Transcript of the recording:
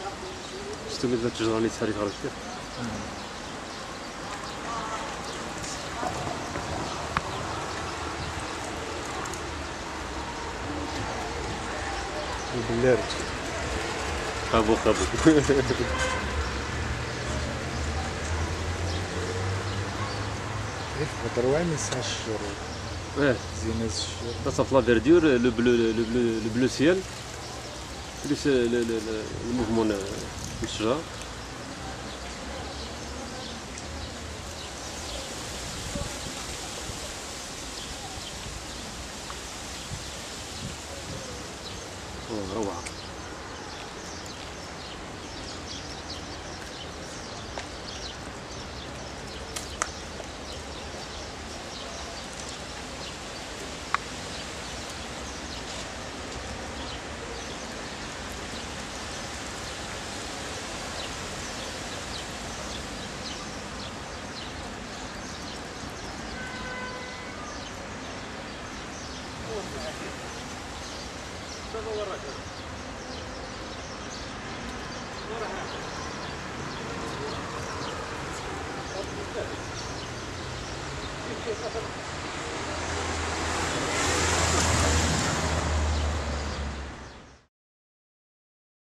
شفتو هاد الشجره اللي تسالي خرجت فيها. البلارد خابو خابو. غير في الخضر واعي ما يسعش الشروط زينة الشروط. Ça صافي لا فيردور لو بلو سيال بليس الموفمون الشجر. روعة. Thank you.